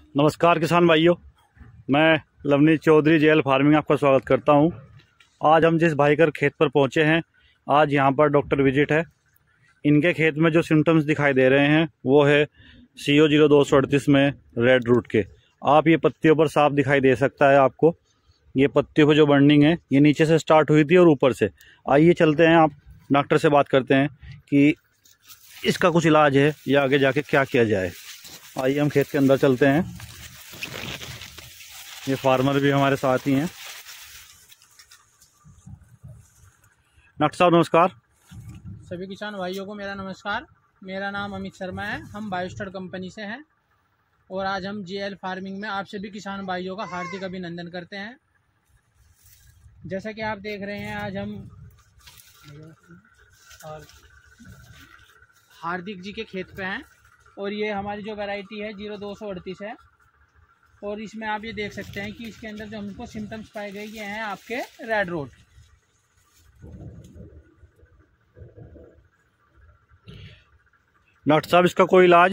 नमस्कार किसान भाइयों, मैं लवनीत चौधरी जेएल फार्मिंग आपका स्वागत करता हूं। आज हम जिस भाई कर खेत पर पहुंचे हैं, आज यहां पर डॉक्टर विजिट है। इनके खेत में जो सिम्टम्स दिखाई दे रहे हैं वो है CO 0238 में रेड रूट के। आप ये पत्तियों पर साफ दिखाई दे सकता है आपको। ये पत्तियों पर जो बर्निंग है ये नीचे से स्टार्ट हुई थी और ऊपर से। आइए चलते हैं, आप डॉक्टर से बात करते हैं कि इसका कुछ इलाज है या आगे जाके क्या किया जाए। आइए हम खेत के अंदर चलते हैं। ये फार्मर भी हमारे साथ ही हैं। डॉक्टर साहब नमस्कार। सभी किसान भाइयों को मेरा नमस्कार। मेरा नाम अमित शर्मा है, हम बायोस्टार कंपनी से हैं और आज हम जेएल फार्मिंग में आप सभी किसान भाइयों का हार्दिक अभिनंदन करते हैं। जैसा कि आप देख रहे हैं, आज हम हार्दिक जी के खेत पे हैं और ये हमारी जो वैरायटी है 0238 है और इसमें आप ये देख सकते हैं कि इसके अंदर जो हमको सिम्टम्स पाए गए ये हैं आपके रेड रोट। डॉक्टर साहब इसका कोई इलाज?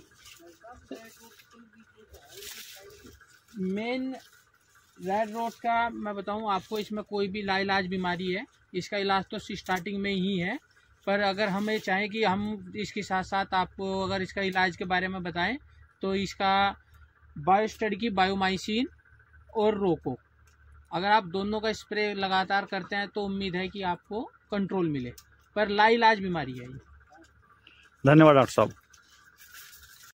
मेन रेड रोट का मैं बताऊं आपको, इसमें कोई भी लाइलाज बीमारी है, इसका इलाज तो स्टार्टिंग में ही है। पर अगर हम ये चाहें कि हम इसके साथ साथ आपको अगर इसका इलाज के बारे में बताएं तो इसका बायोस्टार की बायोमाइसिन और रोको, अगर आप दोनों का स्प्रे लगातार करते हैं तो उम्मीद है कि आपको कंट्रोल मिले। पर लाइलाज बीमारी है ये। धन्यवाद डॉक्टर साहब।